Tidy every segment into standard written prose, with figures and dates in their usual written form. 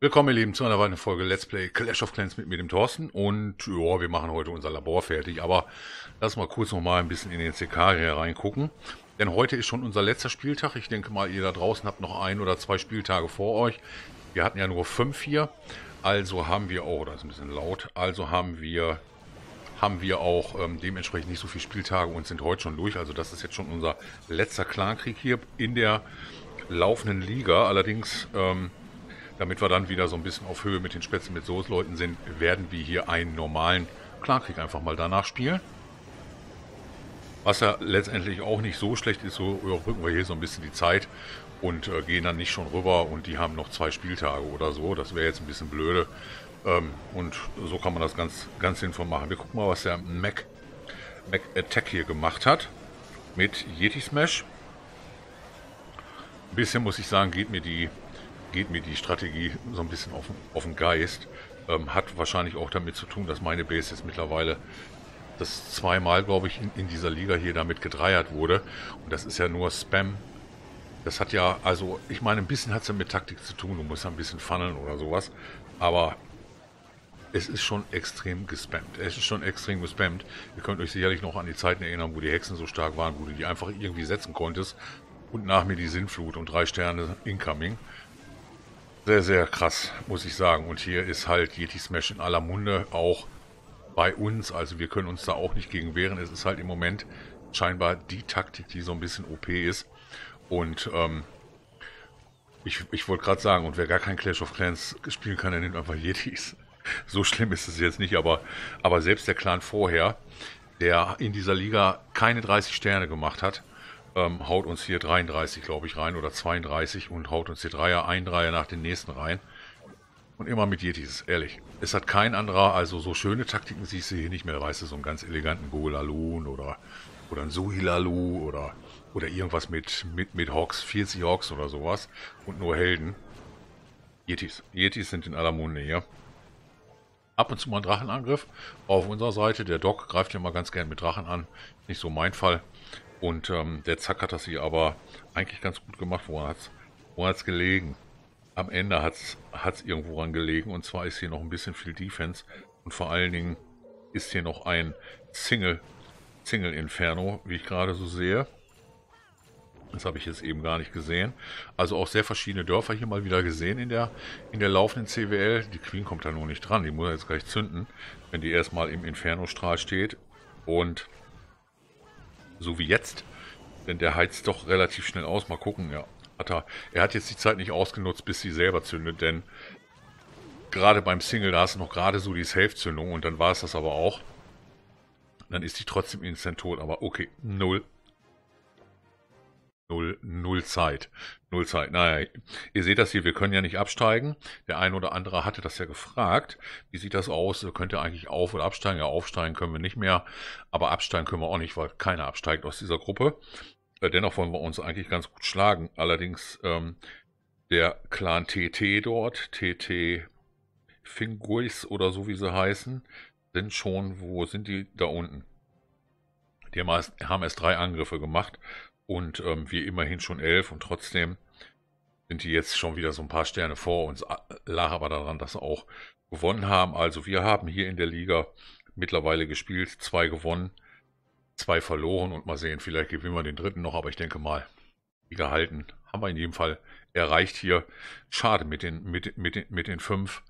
Willkommen, ihr Lieben, zu einer weiteren Folge Let's Play Clash of Clans mit mir, dem Thorsten. Und ja, wir machen heute unser Labor fertig. Aber lass mal kurz noch mal ein bisschen in den CK hier reingucken. Denn heute ist schon unser letzter Spieltag. Ich denke mal, ihr da draußen habt noch 1 oder 2 Spieltage vor euch. Wir hatten ja nur 5 hier. Also haben wir, oh, das ist ein bisschen laut. Also haben wir auch dementsprechend nicht so viele Spieltage und sind heute schon durch. Also das ist jetzt schon unser letzter Clankrieg hier in der laufenden Liga. Allerdings, damit wir dann wieder so ein bisschen auf Höhe mit den Spätzen mit Soßleuten sind, werden wir hier einen normalen Clankrieg einfach mal danach spielen. Was ja letztendlich auch nicht so schlecht ist, so überbrücken wir hier so ein bisschen die Zeit und gehen dann nicht schon rüber und die haben noch 2 Spieltage oder so. Das wäre jetzt ein bisschen blöde. Und so kann man das ganz sinnvoll machen. Wir gucken mal, was der Mac Attack hier gemacht hat mit Yeti Smash. Ein bisschen, muss ich sagen, geht mir die Strategie so ein bisschen auf den Geist. Hat wahrscheinlich auch damit zu tun, dass meine Base jetzt mittlerweile das zweimal, glaube ich, in dieser Liga hier damit gedreiert wurde. Und das ist ja nur Spam. Das hat ja, also, ich meine, ein bisschen hat es ja mit Taktik zu tun. Du musst ja ein bisschen funneln oder sowas. Aber es ist schon extrem gespammt. Es ist schon extrem gespammt. Ihr könnt euch sicherlich noch an die Zeiten erinnern, wo die Hexen so stark waren, wo du die einfach irgendwie setzen konntest. Und nach mir die Sinnflut und 3 Sterne Incoming. Sehr, sehr krass, muss ich sagen. Und hier ist halt Yeti Smash in aller Munde, auch bei uns. Also wir können uns da auch nicht gegen wehren. Es ist halt im Moment scheinbar die Taktik, die so ein bisschen OP ist. Und ich wollte gerade sagen, und wer gar kein Clash of Clans spielen kann, der nimmt einfach Yetis. So schlimm ist es jetzt nicht, aber selbst der Clan vorher, der in dieser Liga keine 30 Sterne gemacht hat, haut uns hier 33, glaube ich, rein oder 32 und haut uns hier ein Dreier nach den nächsten rein. Und immer mit Yetis, ehrlich. Es hat kein anderer, also so schöne Taktiken siehst du hier nicht mehr, weißt du, so einen ganz eleganten Golalun oder ein Suhilalu oder irgendwas mit Hogs, 40 Hogs oder sowas und nur Helden. Yetis sind in aller Munde hier. Ab und zu mal ein Drachenangriff auf unserer Seite. Der Doc greift ja mal ganz gern mit Drachen an. Nicht so mein Fall. Und der Zack hat das hier aber eigentlich ganz gut gemacht. Woran hat's gelegen? Am Ende hat's irgendwo ran gelegen. Und zwar ist hier noch ein bisschen viel Defense. Und vor allen Dingen ist hier noch ein Single Inferno, wie ich gerade so sehe. Das habe ich jetzt eben gar nicht gesehen. Also auch sehr verschiedene Dörfer hier mal wieder gesehen in der laufenden CWL. Die Queen kommt da nur nicht dran. Die muss jetzt gleich zünden, wenn die erstmal im Inferno-Strahl steht. Und so wie jetzt, denn der heizt doch relativ schnell aus. Mal gucken, ja. Er hat jetzt die Zeit nicht ausgenutzt, bis sie selber zündet, denn gerade beim Single, da hast du noch gerade so die Safe-Zündung und dann war es das aber auch. Dann ist die trotzdem instant tot, aber okay, null Zeit. Null Zeit. Naja, ihr seht das hier, wir können ja nicht absteigen. Der ein oder andere hatte das ja gefragt. Wie sieht das aus? Könnt ihr eigentlich auf- oder absteigen? Ja, aufsteigen können wir nicht mehr. Aber absteigen können wir auch nicht, weil keiner absteigt aus dieser Gruppe. Dennoch wollen wir uns eigentlich ganz gut schlagen. Allerdings der Clan TT dort, TT Finguis oder so wie sie heißen, sind schon, wo sind die? Da unten. Die haben erst 3 Angriffe gemacht. Und wir immerhin schon 11 und trotzdem sind die jetzt schon wieder so ein paar Sterne vor uns. Lag aber daran, dass sie auch gewonnen haben. Also wir haben hier in der Liga mittlerweile gespielt, 2 gewonnen, 2 verloren und mal sehen, vielleicht gewinnen wir den dritten noch, aber ich denke mal, die gehalten haben wir in jedem Fall erreicht hier. Schade mit den 5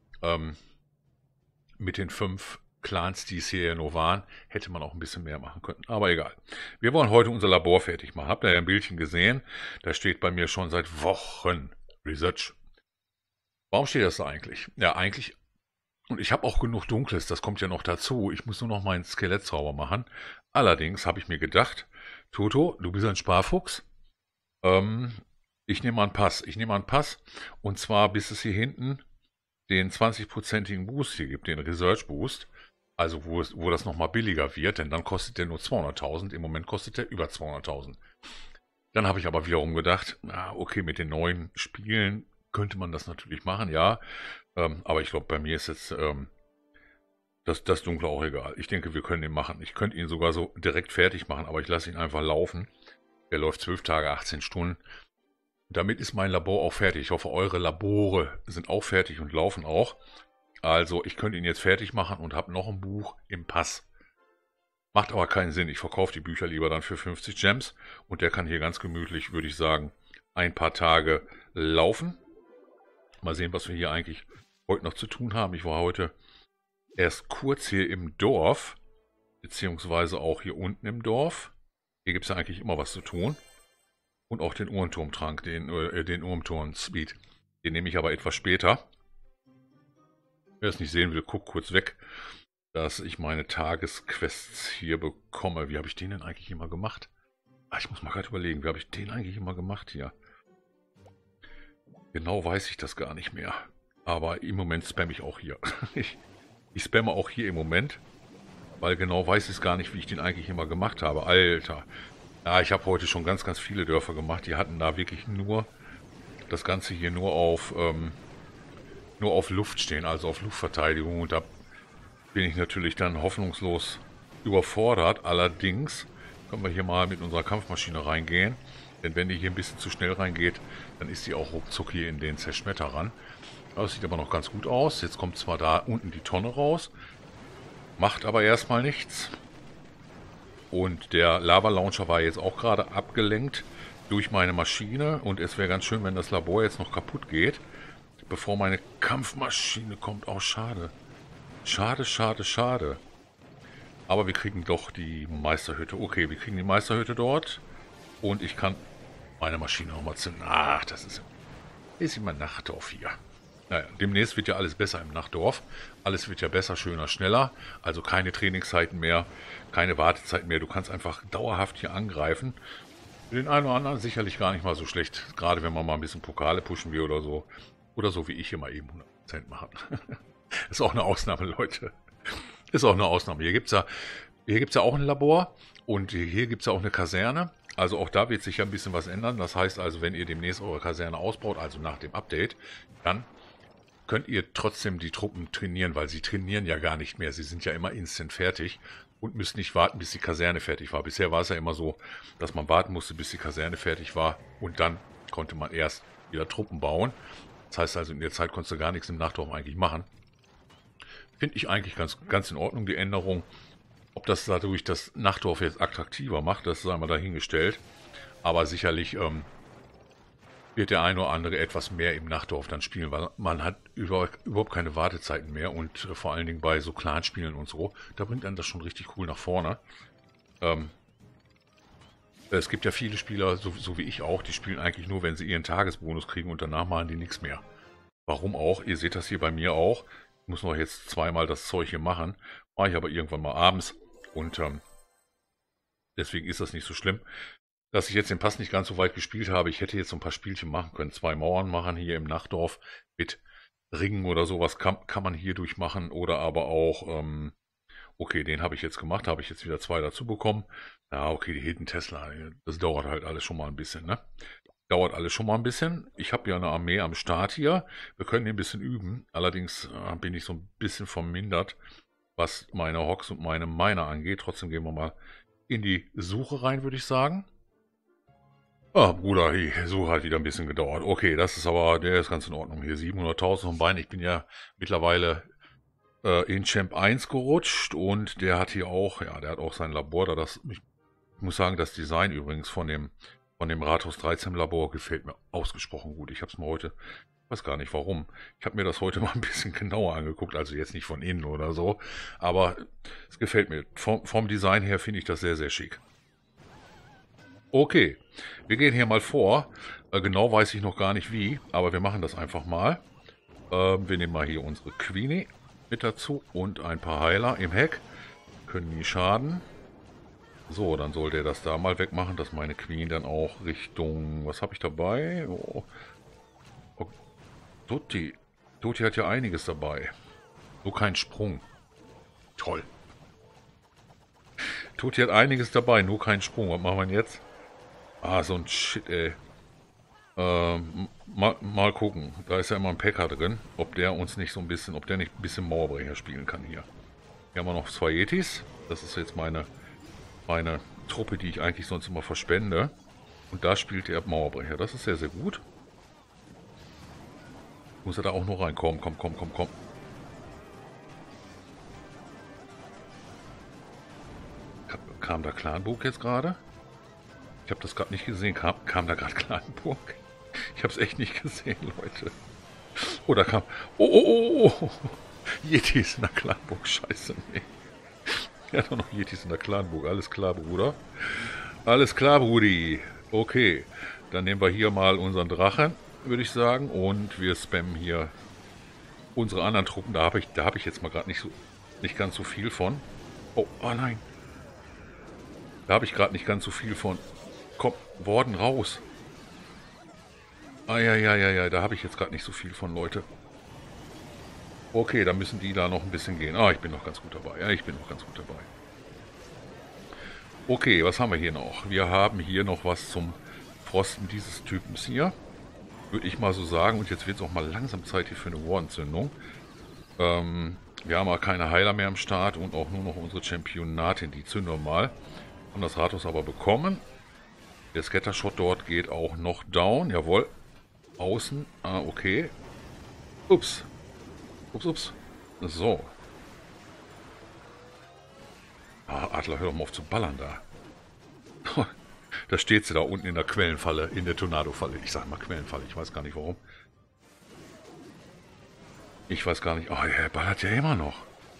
Clans, die es hier ja nur waren, hätte man auch ein bisschen mehr machen können. Aber egal. Wir wollen heute unser Labor fertig machen. Habt ihr ja ein Bildchen gesehen? Da steht bei mir schon seit Wochen Research. Warum steht das da eigentlich? Ja, eigentlich. Und ich habe auch genug Dunkles, das kommt ja noch dazu. Ich muss nur noch meinen Skelettzauber machen. Allerdings habe ich mir gedacht, Toto, du bist ein Sparfuchs. Ich nehme mal einen Pass. Und zwar bis es hier hinten den 20%igen Boost hier gibt, den Research Boost. Also wo das nochmal billiger wird, denn dann kostet der nur 200.000. Im Moment kostet der über 200.000. Dann habe ich aber wiederum gedacht, okay, mit den neuen Spielen könnte man das natürlich machen, ja. Aber ich glaube, bei mir ist jetzt das Dunkle auch egal. Ich denke, wir können den machen. Ich könnte ihn sogar so direkt fertig machen, aber ich lasse ihn einfach laufen. Der läuft 12 Tage, 18 Stunden. Damit ist mein Labor auch fertig. Ich hoffe, eure Labore sind auch fertig und laufen auch. Also ich könnte ihn jetzt fertig machen und habe noch ein Buch im Pass. Macht aber keinen Sinn. Ich verkaufe die Bücher lieber dann für 50 Gems. Und der kann hier ganz gemütlich, würde ich sagen, ein paar Tage laufen. Mal sehen, was wir hier eigentlich heute noch zu tun haben. Ich war heute erst kurz hier im Dorf, beziehungsweise auch hier unten im Dorf. Hier gibt es ja eigentlich immer was zu tun. Und auch den Uhrenturmtrank, den Uhrenturm-Speed. Den nehme ich aber etwas später. Wer es nicht sehen will, guckt kurz weg, dass ich meine Tagesquests hier bekomme. Wie habe ich den denn eigentlich immer gemacht? Ich muss mal gerade überlegen, wie habe ich den eigentlich immer gemacht hier? Genau weiß ich das gar nicht mehr. Aber im Moment spamme ich auch hier. Ich spamme auch hier im Moment, weil genau weiß ich es gar nicht, wie ich den eigentlich immer gemacht habe. Alter. Ja, ich habe heute schon ganz, ganz viele Dörfer gemacht. Die hatten da wirklich nur das Ganze hier nur auf Luft stehen, also auf Luftverteidigung. Und da bin ich natürlich dann hoffnungslos überfordert. Allerdings können wir hier mal mit unserer Kampfmaschine reingehen. Denn wenn die hier ein bisschen zu schnell reingeht, dann ist die auch ruckzuck hier in den Zerschmetter ran. Das sieht aber noch ganz gut aus. Jetzt kommt zwar da unten die Tonne raus, macht aber erstmal nichts. Und der Lava-Launcher war jetzt auch gerade abgelenkt durch meine Maschine. Und es wäre ganz schön, wenn das Labor jetzt noch kaputt geht, bevor meine Kampfmaschine kommt. Oh, schade. Schade, schade, schade. Aber wir kriegen doch die Meisterhütte. Okay, wir kriegen die Meisterhütte dort. Und ich kann meine Maschine nochmal zünden. Ach, das ist immer Nachtdorf hier. Naja, demnächst wird ja alles besser im Nachtdorf. Alles wird ja besser, schöner, schneller. Also keine Trainingszeiten mehr, keine Wartezeiten mehr. Du kannst einfach dauerhaft hier angreifen. Für den einen oder anderen sicherlich gar nicht mal so schlecht. Gerade wenn man mal ein bisschen Pokale pushen will oder so. Oder so wie ich hier mal eben 100% machen. Ist auch eine Ausnahme, Leute. Ist auch eine Ausnahme. Hier gibt's ja auch ein Labor. Und hier gibt es ja auch eine Kaserne. Also auch da wird sich ja ein bisschen was ändern. Das heißt also, wenn ihr demnächst eure Kaserne ausbaut, also nach dem Update, dann könnt ihr trotzdem die Truppen trainieren, weil sie trainieren ja gar nicht mehr. Sie sind ja immer instant fertig und müssen nicht warten, bis die Kaserne fertig war. Bisher war es ja immer so, dass man warten musste, bis die Kaserne fertig war und dann konnte man erst wieder Truppen bauen. Das heißt also, in der Zeit konntest du gar nichts im Nachtdorf eigentlich machen. Finde ich eigentlich ganz in Ordnung, die Änderung. Ob das dadurch das Nachtdorf jetzt attraktiver macht, das sei mal dahingestellt. Aber sicherlich wird der eine oder andere etwas mehr im Nachtdorf dann spielen, weil man hat überhaupt keine Wartezeiten mehr und vor allen Dingen bei so Clanspielen und so, da bringt einen das schon richtig cool nach vorne. Es gibt ja viele Spieler, so wie ich auch, die spielen eigentlich nur, wenn sie ihren Tagesbonus kriegen und danach machen die nichts mehr. Warum auch? Ihr seht das hier bei mir auch. Ich muss noch jetzt zweimal das Zeug hier machen. Mache ich aber irgendwann mal abends und deswegen ist das nicht so schlimm. Dass ich jetzt den Pass nicht ganz so weit gespielt habe. Ich hätte jetzt so ein paar Spielchen machen können. 2 Mauern machen hier im Nachtdorf mit Ringen oder sowas kann man hier durchmachen. Oder aber auch, okay, den habe ich jetzt gemacht. Habe ich jetzt wieder 2 dazu bekommen. Ja, okay, die Hidden Tesla, das dauert halt alles schon mal ein bisschen, ne? Dauert alles schon mal ein bisschen. Ich habe ja eine Armee am Start hier. Wir können hier ein bisschen üben. Allerdings bin ich so ein bisschen vermindert, was meine Hogs und meine Miner angeht. Trotzdem gehen wir mal in die Suche rein, würde ich sagen. Ah, Bruder, die Suche hat wieder ein bisschen gedauert. Okay, das ist aber, der ist ganz in Ordnung. Hier 700.000 vom Bein. Ich bin ja mittlerweile in Champ 1 gerutscht und der hat hier auch, ja, der hat auch sein Labor da. Ich muss sagen, das Design übrigens von dem Rathaus 13 Labor gefällt mir ausgesprochen gut. Ich habe es mal heute, weiß gar nicht warum, ich habe mir das heute mal ein bisschen genauer angeguckt, also jetzt nicht von innen oder so, aber es gefällt mir. Vom Design her finde ich das sehr, sehr schick. Okay, wir gehen hier mal vor. Genau weiß ich noch gar nicht wie, aber wir machen das einfach mal. Wir nehmen mal hier unsere Queenie mit dazu und ein paar Heiler im Heck. Können nie schaden. So, dann soll der das da mal wegmachen, dass meine Queen dann auch Richtung... Was habe ich dabei? Oh. Oh. Tutti. Tutti hat ja einiges dabei. Nur kein Sprung. Toll. Tutti hat einiges dabei, nur kein Sprung. Was machen wir jetzt? Ah, so ein Shit, ey. Mal gucken. Da ist ja immer ein Packer drin. Ob der uns nicht so ein bisschen, ob der nicht ein bisschen Mauerbrecher spielen kann hier. Hier haben wir noch 2 Yetis. Das ist jetzt meine Truppe, die ich eigentlich sonst immer verspende. Und da spielt der Mauerbrecher. Das ist sehr, sehr gut. Muss er da auch noch reinkommen? Komm, komm, komm, komm. Kam da Clanburg jetzt gerade? Ich habe das gerade nicht gesehen. Kam da gerade Clanburg? Ich habe es echt nicht gesehen, Leute. Oder kam... Oh, oh, oh, oh. Yetis in der Clanburg. Scheiße, nee. Ja, doch noch Yetis in der Clanburg. Alles klar, Bruder. Alles klar, Brudi. Okay. Dann nehmen wir hier mal unseren Drachen, würde ich sagen. Und wir spammen hier unsere anderen Truppen. Da hab ich jetzt mal gerade nicht ganz so viel von. Oh, oh nein. Da habe ich gerade nicht ganz so viel von. Komm, Worden raus. Ja, da habe ich jetzt gerade nicht so viel von, Leute. Okay, dann müssen die da noch ein bisschen gehen. Ah, ich bin noch ganz gut dabei. Ja, ich bin noch ganz gut dabei. Okay, was haben wir hier noch? Wir haben hier noch was zum Frosten dieses Typens hier. Würde ich mal so sagen. Und jetzt wird es auch mal langsam Zeit hier für eine War-Entzündung. Wir haben aber keine Heiler mehr am Start und auch nur noch unsere Championatin. Die zünden wir mal. Haben das Rathaus aber bekommen. Der Scattershot dort geht auch noch down. Jawohl. Außen. Ah, okay. Ups. Ups, ups. So. Ah, Adler, hör doch mal auf zu ballern da. Da steht sie da unten in der Quellenfalle, in der Tornado-Falle. Ich sag mal Quellenfalle, ich weiß gar nicht warum. Ich weiß gar nicht. Oh, er ballert ja immer noch.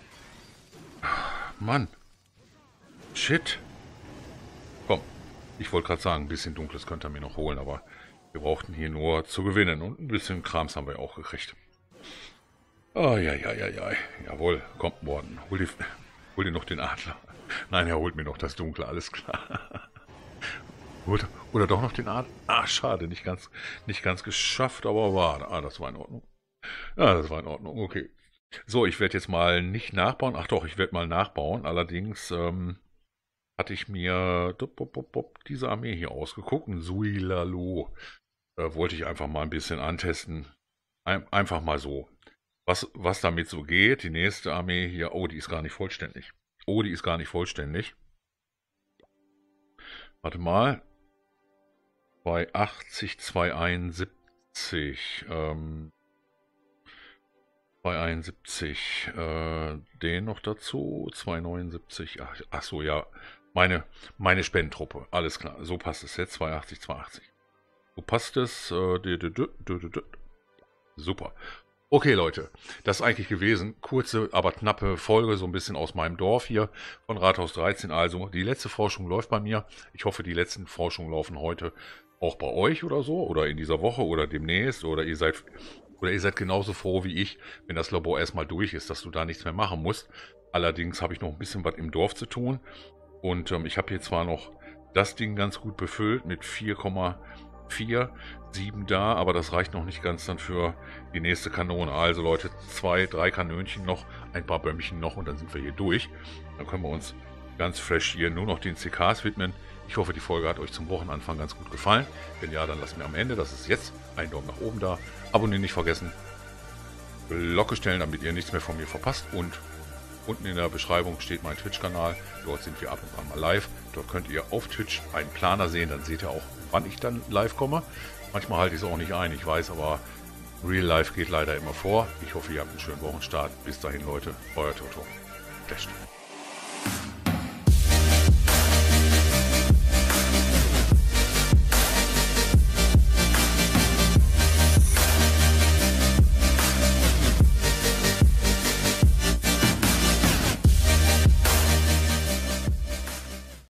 Mann. Shit. Komm. Ich wollte gerade sagen, ein bisschen Dunkles könnte er mir noch holen, aber wir brauchten hier nur zu gewinnen. Und ein bisschen Krams haben wir auch gekriegt. Oh, ja. Jawohl, kommt Morden. Hol dir noch den Adler. Nein, er holt mir noch das Dunkle, alles klar. Oder doch noch den Adler. Ah, schade, nicht ganz geschafft, aber war. Ah, das war in Ordnung. Ja, das war in Ordnung, okay. So, ich werde jetzt mal nicht nachbauen. Ach doch, ich werde mal nachbauen. Allerdings hatte ich mir diese Armee hier ausgeguckt. Ein Suilalo. Wollte ich einfach mal ein bisschen antesten. Einfach mal so. Was damit so geht. Die nächste Armee hier. Oh, die ist gar nicht vollständig. Warte mal. 280, 271. 271. Den noch dazu. 279. Ach so, ja. Meine Spendentruppe. Alles klar. So passt es jetzt. 280, 280. So passt es. Super. Okay, Leute, das ist eigentlich gewesen. Kurze, aber knappe Folge, so ein bisschen aus meinem Dorf hier von Rathaus 13. Also, die letzte Forschung läuft bei mir. Ich hoffe, die letzten Forschungen laufen heute auch bei euch oder so. Oder in dieser Woche oder demnächst. Oder ihr seid genauso froh wie ich, wenn das Labor erstmal durch ist, dass du da nichts mehr machen musst. Allerdings habe ich noch ein bisschen was im Dorf zu tun. Und ich habe hier zwar noch das Ding ganz gut befüllt mit 4,47 da, aber das reicht noch nicht ganz dann für die nächste Kanone. Also Leute, 2, 3 Kanönchen noch, ein paar Bömmchen noch und dann sind wir hier durch. Dann können wir uns ganz fresh hier nur noch den CKs widmen. Ich hoffe, die Folge hat euch zum Wochenanfang ganz gut gefallen. Wenn ja, dann lasst mir am Ende, das ist jetzt, einen Daumen nach oben da. Abonnieren nicht vergessen. Glocke stellen, damit ihr nichts mehr von mir verpasst. Und unten in der Beschreibung steht mein Twitch-Kanal. Dort sind wir ab und an mal live. Dort könnt ihr auf Twitch einen Planer sehen. Dann seht ihr auch, wann ich dann live komme. Manchmal halte ich es auch nicht ein, ich weiß, aber Real Life geht leider immer vor. Ich hoffe, ihr habt einen schönen Wochenstart. Bis dahin, Leute. Euer Toto. Flasht.